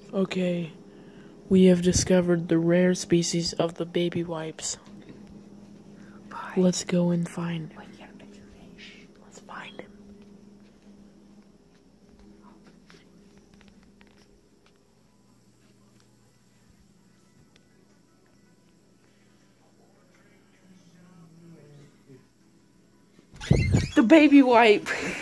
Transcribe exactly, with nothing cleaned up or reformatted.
Okay, we have discovered the rare species of the baby wipes. Let's go and find him. Let's find him. The baby wipe!